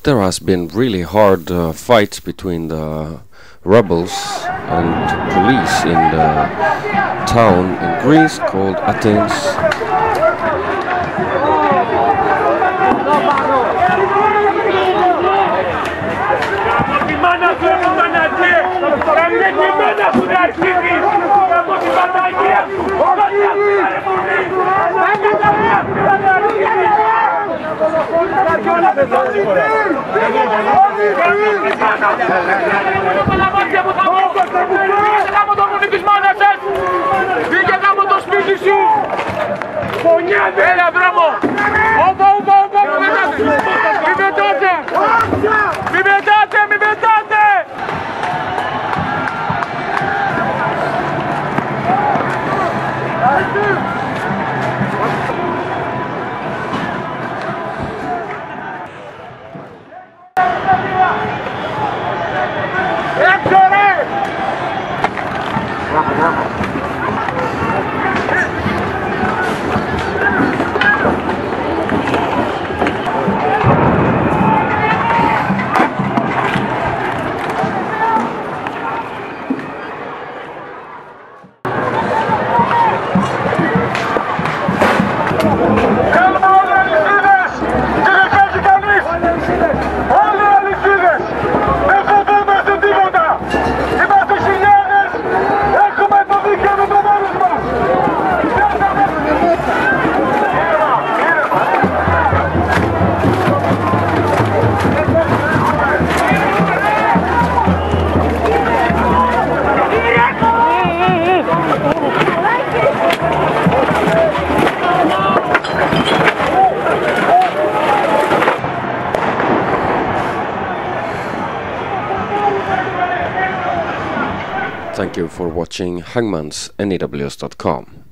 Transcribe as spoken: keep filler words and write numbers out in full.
There has been really hard uh, fights between the rebels and police in the town in Greece called Athens. Έλα δρόμο! Όπα, όπα, όπα, μη πετάτε! Μη πετάτε, μη πετάτε! Έξω ρε! Thank you for watching hangmans N E W S dot com.